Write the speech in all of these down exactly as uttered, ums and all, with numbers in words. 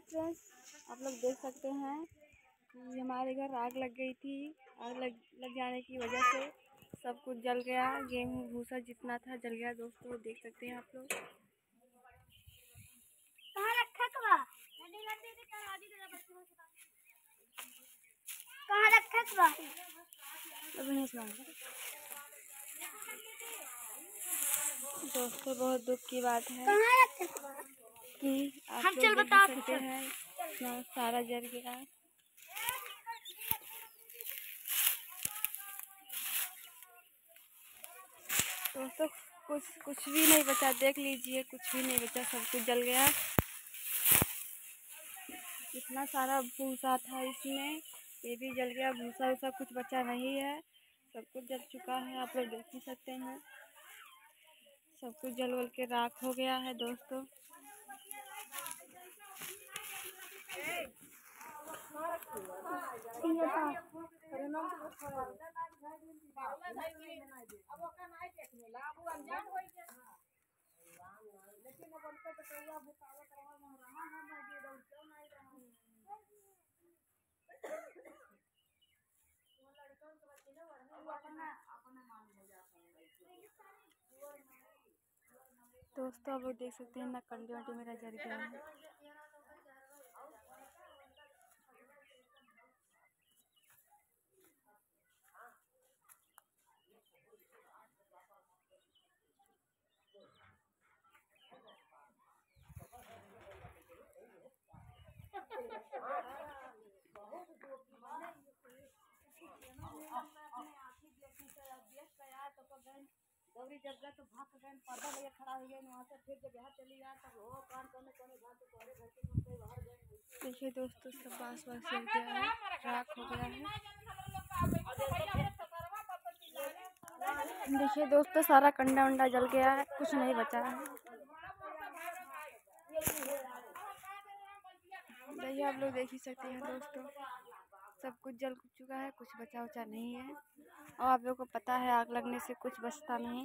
Friends, आप लोग देख सकते हैं कि हमारे घर आग लग गई थी। आग लग लग जाने की वजह से सब कुछ जल गया। गेहूँ भूसा जितना था जल गया। दोस्तों देख सकते हैं आप लोग। कहाँ रखा था? कहाँ रखा था? दोस्तों बहुत दुख की बात है कहाँ रखा था? कि आप हम लोग चल देख बता सकते हैं इतना सारा जल गया। दोस्तों कुछ कुछ भी नहीं बचा, देख लीजिए कुछ भी नहीं बचा, सब कुछ जल गया। इतना सारा भूसा था इसमें, ये भी जल गया। भूसा वूसा कुछ बचा नहीं है, सब कुछ जल चुका है। आप लोग देख ही सकते हैं, सब कुछ जल वल के राख हो गया है। दोस्तों दोस्तों आप लोग देख सकते हैं ना, कंडे वंडे मेरा जल गया है। गौरी जब गए तो भाग गए, पर्दा लेके खड़ा हो गए, वहाँ से फिर जब यहाँ चली गया तब वो कान कोने कोने घर से पहले घर के मुंह से बाहर गए। देखिए दोस्तों, सब बास बास जल गया है, राख हो गया है। देखिए दोस्तों, सारा कंडा वंडा जल गया है, कुछ नहीं बचा है। देखिए आप लोग देख ही सकते हैं दोस्तों, सब कुछ जल चुका है, कुछ बचा उचा नहीं है। और आप लोगों को पता है आग लगने से कुछ बचता नहीं।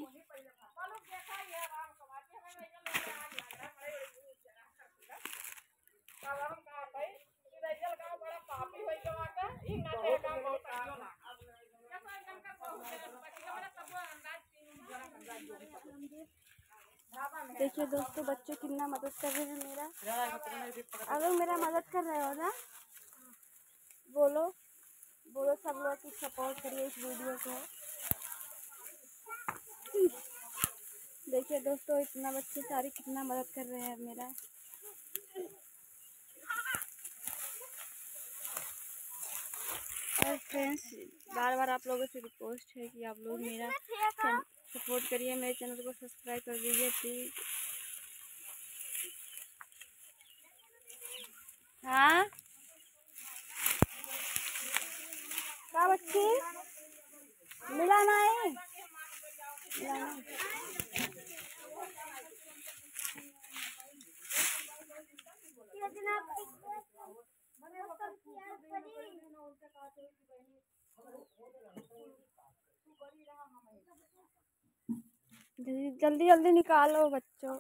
देखिए दोस्तों, बच्चे कितना मदद कर रहे हैं मेरा। आप लोग मेरा मदद कर रहे हो ना? बोलो बोलो, सब लोग की सपोर्ट करिए इस वीडियो को। देखिए दोस्तों, इतना बच्चे सारे कितना मदद कर रहे हैं मेरा। और फ्रेंड्स, बार बार आप लोगों से रिक्वेस्ट है कि आप लोग मेरा सपोर्ट करिए, मेरे चैनल को सब्सक्राइब कर दीजिए प्लीज। हाँ क्या बच्ची मिला नहीं, मिला नहीं। जल्दी जल्दी निकालो बच्चों।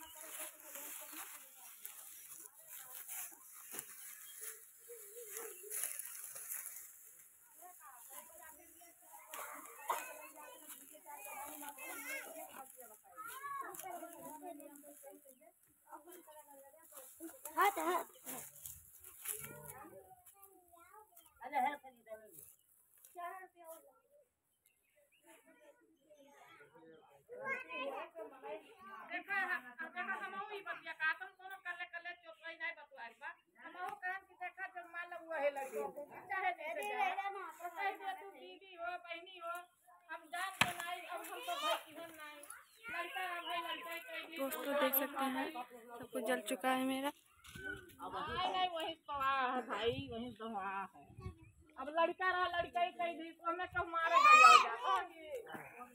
हाथ हाथ अरे है देखा देखा हम ही बतिया का तुम कोनो कले कले चोपई नहीं बतवाई बा हम हो काम की देखा जब मान लो है लड़की चाहे दे दे ना कहीं दे तू दीदी हो बहनी हो हम जान के नहीं अब हम तो भाई की हम नहीं लड़का भाई लड़का कहीं दोस्तों देख सकते हैं, सब कुछ जल चुका है मेरा। नहीं नहीं वही तो है भाई, वही तो है। अब लड़का रहा लड़का ही कहीं भी तो हमें तो मारे गया हो जाता।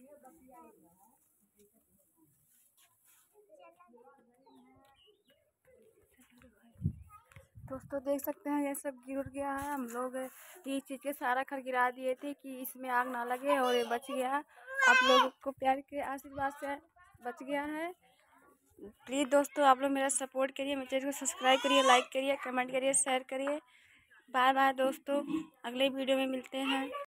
दोस्तों देख सकते हैं, ये सब गिर गया है। हम लोग ये चीज़ के सारा खर गिरा दिए थे कि इसमें आग ना लगे, और ये बच गया। आप लोगों को प्यार के आशीर्वाद से बच गया है। प्लीज़ दोस्तों आप लोग मेरा सपोर्ट करिए, मेरे चैनल को सब्सक्राइब करिए, लाइक करिए, कमेंट करिए, शेयर करिए। बाय बाय दोस्तों, अगले वीडियो में मिलते हैं।